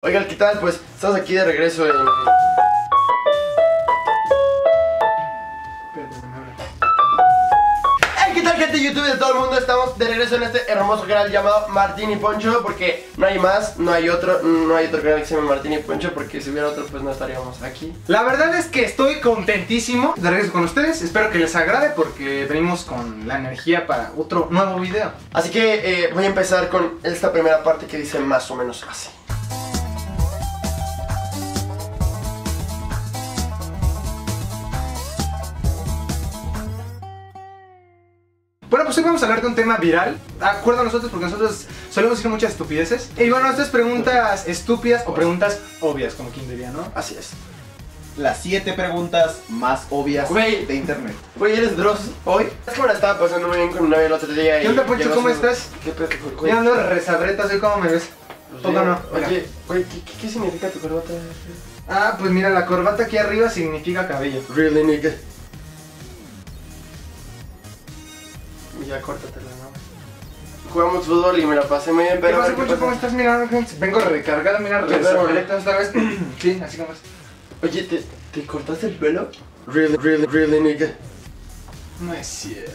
Oigan, ¿qué tal? Pues estamos aquí de regreso en... Hey, ¿qué tal, gente de YouTube de todo el mundo? Estamos de regreso en este hermoso canal llamado Martín y Poncho, porque no hay más, no hay otro canal que se llame Martín y Poncho, porque si hubiera otro pues no estaríamos aquí. La verdad es que estoy contentísimo de regreso con ustedes. Espero que les agrade porque venimos con la energía para otro nuevo video. Así que voy a empezar con esta primera parte que dice más o menos así. Bueno, pues hoy vamos a hablar de un tema viral. Acuerdo a nosotros porque nosotros solemos decir muchas estupideces. Y bueno, estas preguntas estúpidas o preguntas obvias, como quien diría, ¿no? Así es. Las 7 preguntas más obvias de internet. Güey, ¿eres Dross hoy? Es que me la estaba pasando muy bien con mi novia el otro día. ¿Qué onda, Poncho? ¿Cómo estás? ¿Qué pedo, güey? Ya ando resabreta, ¿sí? ¿Cómo me ves? Pues Todo no. Oye, güey, ¿qué significa tu corbata? Ah, pues mira, la corbata aquí arriba significa cabello. Really, nigga. Ya córtatela, ¿no? Jugamos fútbol y me la pasé muy bien, pero... ¿Qué pasa, Poncho? ¿Cómo estás? Mira, vengo recargado, mira, resabreta esta vez. Sí, así como es. Oye, ¿te cortaste el pelo? Really, nigga. No es cierto.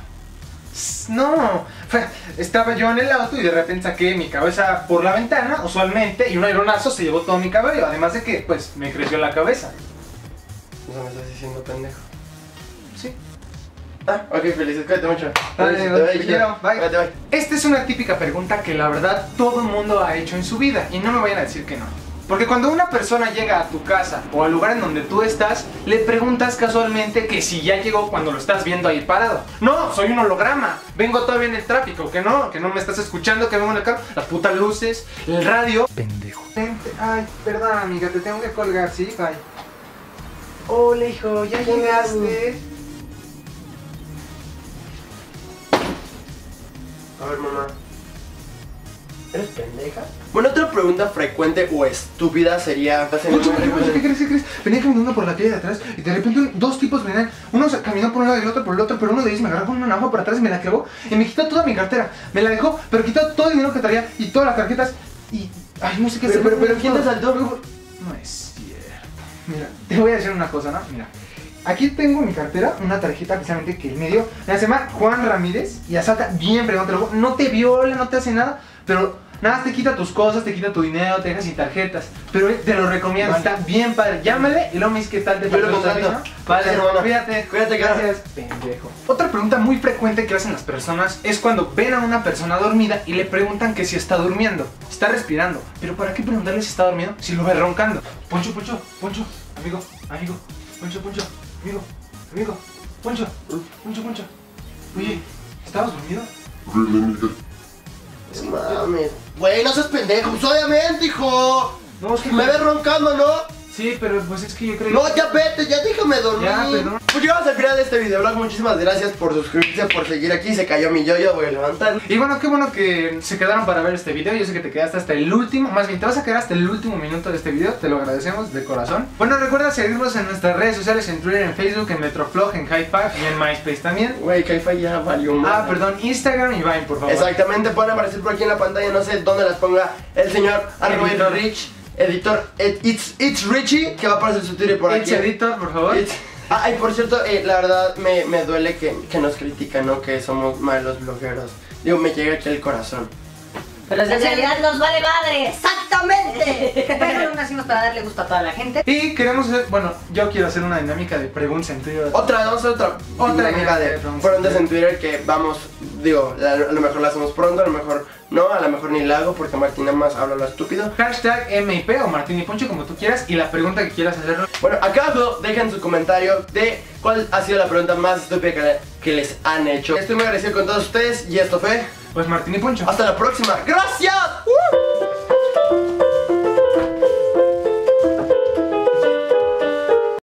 No, estaba yo en el auto y de repente saqué mi cabeza por la ventana, usualmente, y un aeronazo se llevó todo mi cabello. Además de que, pues, me creció la cabeza. O sea, me estás diciendo pendejo. Sí. Ah, ok, felices, cuídate mucho. Dale, te quiero, bye. Cuídate, bye. Esta es una típica pregunta que la verdad todo el mundo ha hecho en su vida, y no me vayan a decir que no. Porque cuando una persona llega a tu casa o al lugar en donde tú estás, le preguntas casualmente que si ya llegó cuando lo estás viendo ahí parado. No, soy un holograma, vengo todavía en el tráfico, que no me estás escuchando, que vengo en el carro, las putas luces, el radio. Pendejo. Ay, perdón amiga, te tengo que colgar, ¿sí? Bye. Hola hijo, ya llegaste. A ver, mamá. ¿Eres pendeja? Bueno, otra pregunta frecuente o estúpida sería... ¿Qué crees? Venía caminando por la calle de atrás y de repente dos tipos venían. Uno caminó por un lado y el otro por el otro, pero uno de ellos me agarró con una navaja por atrás y me la clavó y me quitó toda mi cartera. Me la dejó, pero quitó todo el dinero que traía y todas las tarjetas y... Ay, no sé qué hacer. Pero ¿quién te saltó? No es cierto. Mira, te voy a decir una cosa, ¿no? Mira. Aquí tengo en mi cartera una tarjeta precisamente que él me dio. Se llama Juan Ramírez y asalta bien fregón. No te viola, no te hace nada, pero nada, te quita tus cosas, te quita tu dinero, te deja sin tarjetas. Pero te lo recomiendo, vale. Está bien padre. Llámale y luego me dices qué tal te parece el servicio. Vale, cuídate. Cuídate, gracias. Pendejo. Otra pregunta muy frecuente que hacen las personas es cuando ven a una persona dormida y le preguntan que si está durmiendo, está respirando. Pero ¿para qué preguntarle si está dormido si lo ve roncando? Poncho, amigo, Poncho, amigo, Poncho. Oye, ¿estabas dormido? Mames. Güey, no seas pendejo, pues obviamente, hijo. No, es que me ves roncando, ¿no? Sí, pero pues es que yo creo... No, ya vete, ya déjame dormir. Ya, perdón. Pues llegamos al final de este videoblog. Muchísimas gracias por suscribirse, por seguir aquí. Se cayó mi yoyo, voy a levantar. Y bueno, qué bueno que se quedaron para ver este video. Yo sé que te quedaste hasta el último. Más bien, te vas a quedar hasta el último minuto de este video. Te lo agradecemos de corazón. Bueno, recuerda seguirnos en nuestras redes sociales, en Twitter, en Facebook, en Metroflog, en Hi-Fi y en MySpace también. Güey, Hi-Fi ya valió más. Ah, perdón, Instagram y Vine, por favor. Exactamente, pueden aparecer por aquí en la pantalla. No sé dónde las ponga el señor @Rich. Editor, It's Richie, que va a aparecer su Twitter por aquí. Editor, por favor. Ay, por cierto, la verdad me duele que nos critican, ¿no? Que somos malos blogueros. Digo, me llega aquí el corazón. Pero en realidad nos vale madre, exactamente. Pero aún así para darle gusto a toda la gente. Y queremos hacer, bueno, yo quiero hacer una dinámica de preguntas en Twitter. Vamos a hacer otra dinámica de preguntas en Twitter que vamos, digo, a lo mejor la hacemos pronto, a lo mejor no, a lo mejor ni la hago porque Martina más habla lo estúpido. Hashtag MIP o Martín y Poncho, como tú quieras, y la pregunta que quieras hacer. Bueno, acá abajo dejen su comentario de cuál ha sido la pregunta más estúpida que les han hecho. Estoy muy agradecido con todos ustedes y esto fue... Pues Martín y Poncho. Hasta la próxima. ¡Gracias!